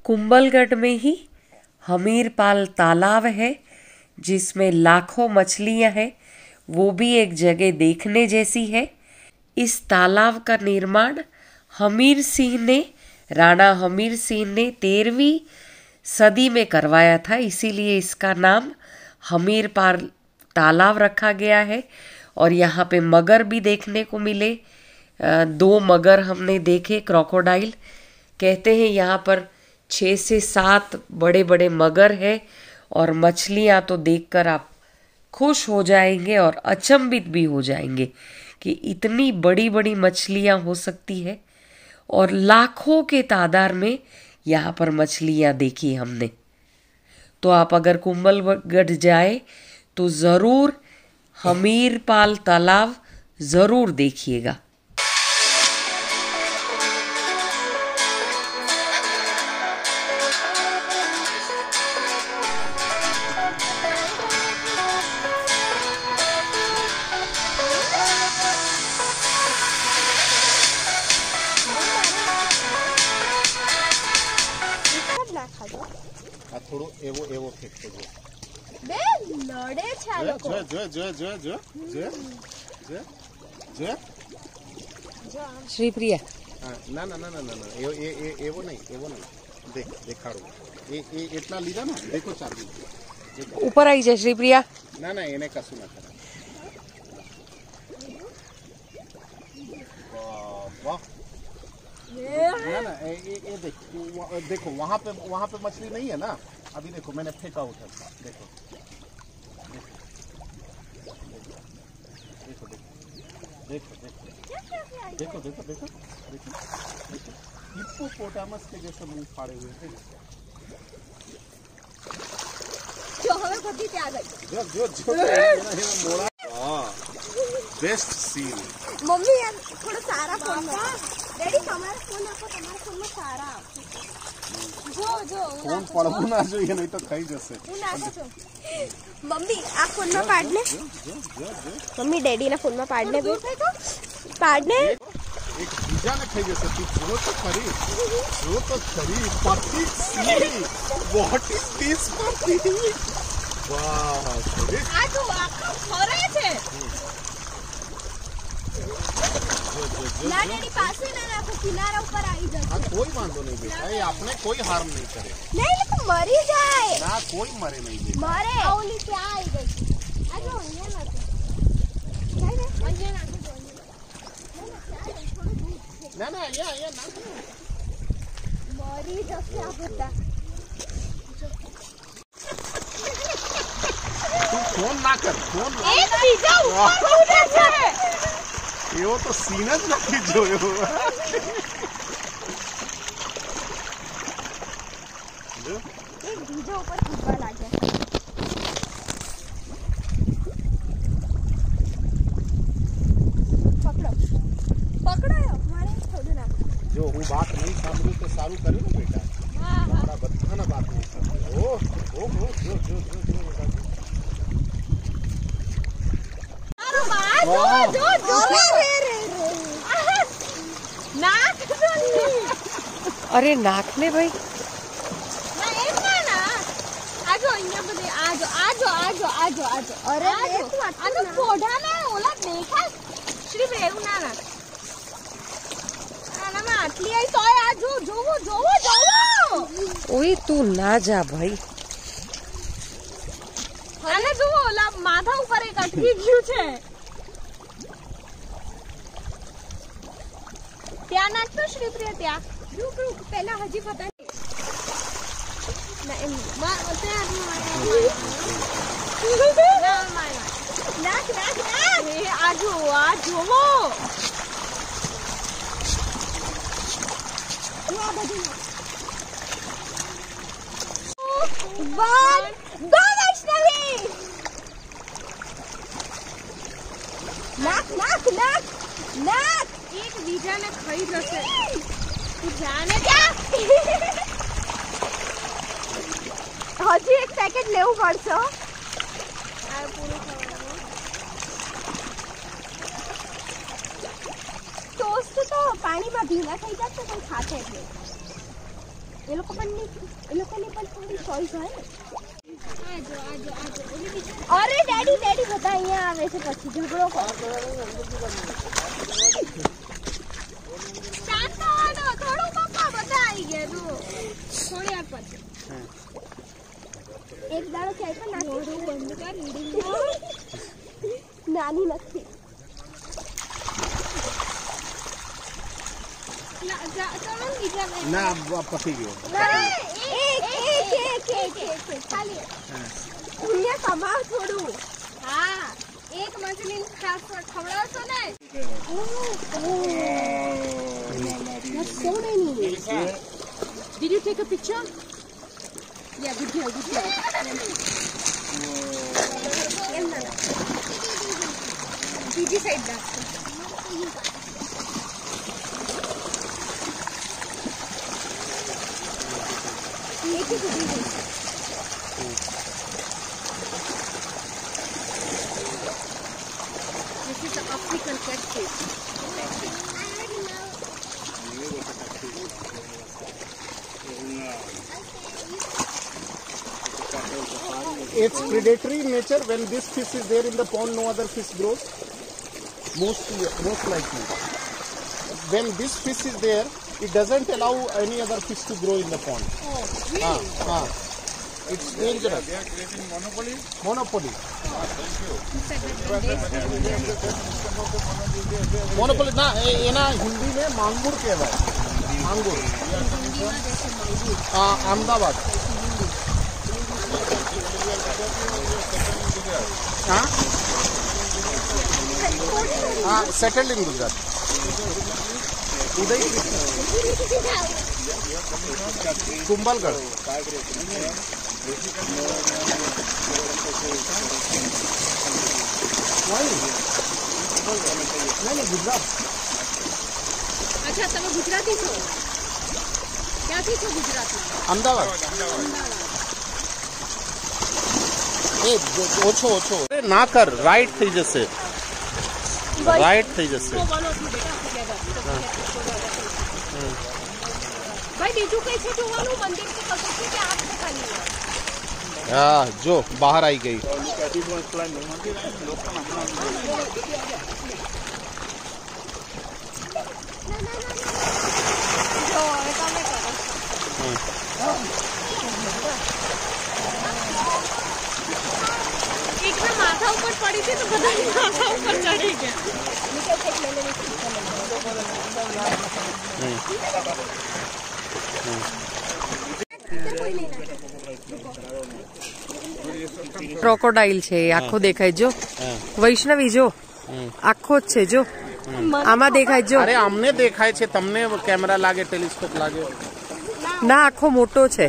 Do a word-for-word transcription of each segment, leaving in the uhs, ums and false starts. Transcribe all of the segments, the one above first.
कुंभलगढ़ में ही हमीरपाल तालाब है जिसमें लाखों मछलियां हैं। वो भी एक जगह देखने जैसी है। इस तालाब का निर्माण हमीर सिंह ने राणा हमीर सिंह ने तेरहवीं सदी में करवाया था, इसीलिए इसका नाम हमीरपाल तालाब रखा गया है। और यहाँ पे मगर भी देखने को मिले। दो मगर हमने देखे, क्रोकोडाइल। कहते हैं यहाँ पर छः से सात बड़े बड़े मगर हैं और मछलियाँ तो देखकर आप खुश हो जाएंगे और अचंभित भी हो जाएंगे कि इतनी बड़ी बड़ी मछलियाँ हो सकती है। और लाखों के तादाद में यहाँ पर मछलियाँ देखी हमने। तो आप अगर कुंभलगढ़ जाए तो ज़रूर हमीरपाल तालाब ज़रूर देखिएगा। થોડું એવો એવો ફેંકતો જો બે લડે છે આ લોકો જો જો જો જો જો જો જો જો श्रीप्रिया હા ના ના ના ના ના એ એ એવો નહીં એવો નહીં દેખ દેખાડો એ એ એટલા લીધા ને દેખો ચાબી ऊपर आई जाए श्रीप्रिया। ના ના એને કશું ના કરે वाह ना ना ये ये देखो देखो वहाँ पे वहाँ पे मछली नहीं है ना। अभी देखो मैंने फेंका उधर, देखो देखो देखो देखो देखो देखो देखो देखो हिप्पोपोटामस के जैसे मुंह फाड़े हुए थे। जो हमें खुदी पे आ गई जो जो जो मोड़ा बेस्ट सीन। मम्मी यार थोड़ा सारा फोन का डैडी हमारा फोन आपको तुम्हारे फोन में सारा जो जो फोन पड़ू ना જોઈએ नहीं तो खाई जैसे मम्मी आप फोन में पाड़ने मम्मी डैडी ना फोन में पाड़ने पाड़ने एक बीजा ने खाई जैसे तू जो तो खरी जो तो खरी पति सी व्हाट इज दिस पति वाह आ जो आखा फरे छे ना डैडी पास में ना रखो, किनारा ऊपर आई जाए। हाँ कोई वांधो नहीं बेटा, ये आपने कोई हार्म नहीं करे। नहीं लेकिन मरी जाए ना कोई मरे नहीं बेटा। मरे ओली क्या आई गई आ जाओ ये ना नहीं नहीं ये ना ना ना ये ये ना मरी जैसे आप बता तू फोन ना कर फोन एक बीजा ऊपर उड़े छे यो तो सीना ज નથી જોયો एक बीजा ऊपर कूदवा लागे पकड़ो पकड़ो यो मारे छोड़ ना जो હું बात नहीं સાંભળું તો સારું કર્યું ને બેટા। हां મારા બધાના बात नहीं સાંભળ્યું। ओ ओ ओ जो जो जो जो जो जो जो रे रे नाक जोनी अरे नाक ने भाई ना एक ना ना आजो અહીંયા બધે आजो आजो आजो आजो आजो अरे देखो आजो फोड़ा ने ओला देखा श्री बेरू ना ना ना ना आटली आई तो आजो जोवो जोवो जोवो ओए तू ना जा भाई। आने जोवो ओला माथा ऊपर एक अटकी गયું છે ત્યાં નાખતો શ્રીપ્રિય ત્યાં રૂક રૂક પહેલા હજી પતા નહીં ના એમ માં ત્યાં ના માં નાખ નાખ નાખ એ આજો આ જોવો જો આ બધું વન ગો વૈષ્ણવી નાખ નાખ નાખ નાખ एक बीजा ने खाई जैसे तू जाने क्या हजी एक सेकंड लेવું પડશે આ પૂરું ખાવાનું ટોસ્ટ તો પાણીમાં ભીના થઈ જશે પણ ખાતે એટલે ये लोग पण नहीं, ये लोग ने पण थोड़ी चॉइस है। आजो आजो आजो। अरे डैडी डैडी बताइए आप ऐसे पछी झगड़ों को। शांत हो दो, थोड़ा पापा बताइए दो। थोड़ी आप पछी। एक दाड़ो चाय पर नानी बंद कर रीडिंग नानी लगती ना पति गयो एक एक एक एक एक खाली दुनिया कमा छोड़ू। हाँ एक मछली खवड़ा सो ने। That's so many. Did you take a picture? Yeah, good girl, good girl. Didi side दा. एक ही दीदी. This is the African catfish. It's predatory in nature. When this fish is there in the pond, no other fish grows. Most most likely. When this fish is there, it doesn't allow any other fish to grow in the pond. Oh, really? Ah, ah. It's dangerous. They are creating monopoly. Monopoly. Monopoly. Monopoly ना ये ना हिंदी में मांगुर कहता है. मांगुर. हाँ अहमदाबाद. हाँ हाँ settled in Gujarat. उदय कुंभलगढ़. नहीं नहीं गुजरात. अच्छा તમે ગુજરાતી છો ક્યાંથી છો ગુજરાતમાં? અમદાવાદ. એ ઓછો ઓછો ના કર રાઈટ થઈ જશે. રાઈટ થઈ જશે. ભાઈ બીજું કઈ છે જોવાનું? મંદિર કે કશું છે કે આ બધું ખાલી છે? હા જો બહાર આવી ગઈ. જો હવે તમે કરો. એક ના માથા ઉપર પડી છે તો બધા માથા ઉપર ચડી ગયા. નીચે ચેક લઈ લેવી છે. ક્રોકોડાઇલ છે આખો દેખાય જો. વૈષ્ણવી જો આખો જ છે જો. આમાં દેખાય જો. અરે અમને દેખાય છે તમને કેમેરા લાગે ટેલિસ્કોપ લાગે. ના આખો મોટો છે.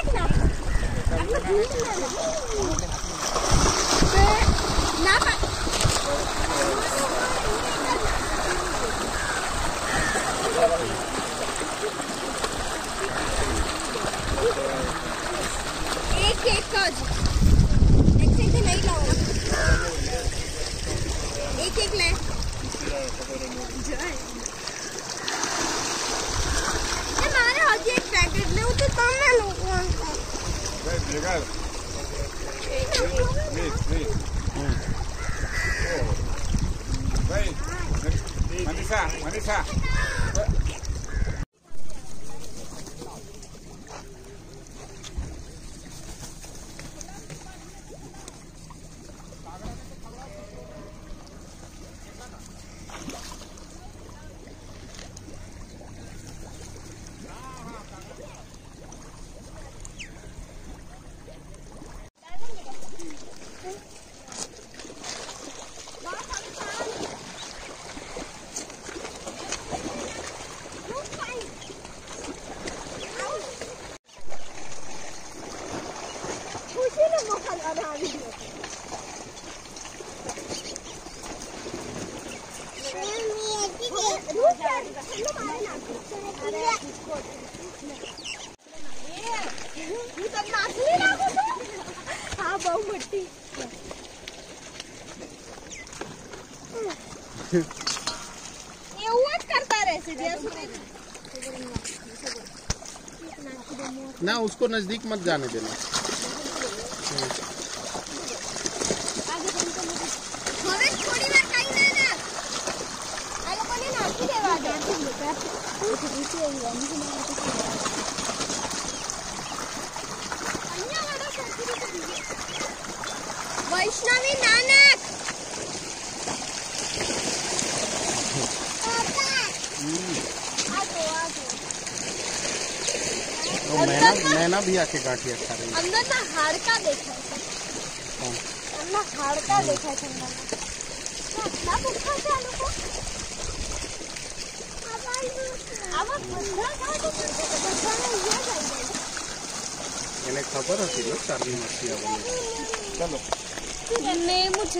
એક એક જ એક સાથે લઈ લાવો. એક એક લે. એ મારે હજી એક પેકેટ લેવું તો તમે લોકો. Wait, legal. Wait, wait. Wait. Manisa, Manisa. હા બહુ મોટી એવું જ કરતા રહેશે જ્યાં સુધી ना उसको नजदीक मत जाने देना। वैष्णवी नानक तो मैना मैना भी आके गांठिया खा रही है। अंदर ना हाड़का देखा है। अंदर हाड़का देखा है अंदर ना भूखा है आलू को। अब बंदा का तो बंदा ने ये जाएगा। इन्हें खबर होती है चार्ली मछलियाँ बनी। चलो नहीं मुझे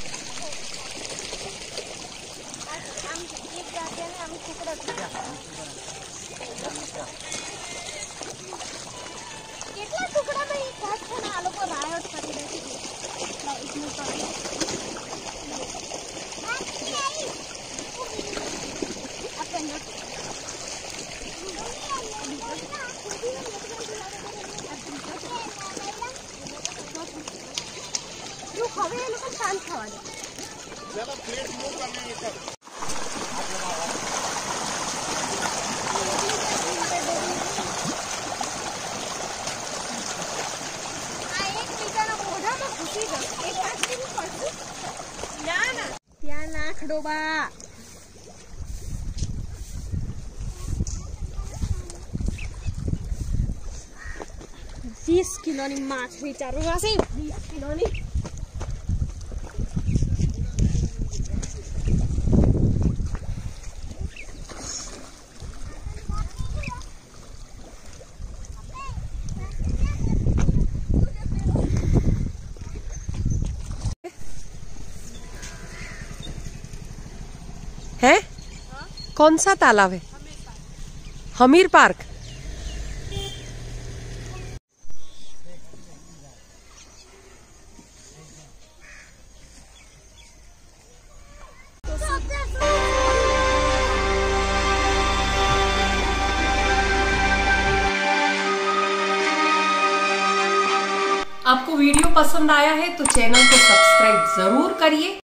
કેટલા ટુકડા में एक साथ है ना आलू को रायट કરી દે છે इसमें तो अपन ना जो खावे लोग शांत खावा दे जरा प्लेट मूव करने कर। ત્યાં નાખ ડોબા વીસ કિલોની માછ વિચારું હશે વીસ કિલોની है? कौन सा तालाब है? हमीर पार्क। आपको वीडियो पसंद आया है तो चैनल को सब्सक्राइब जरूर करिए।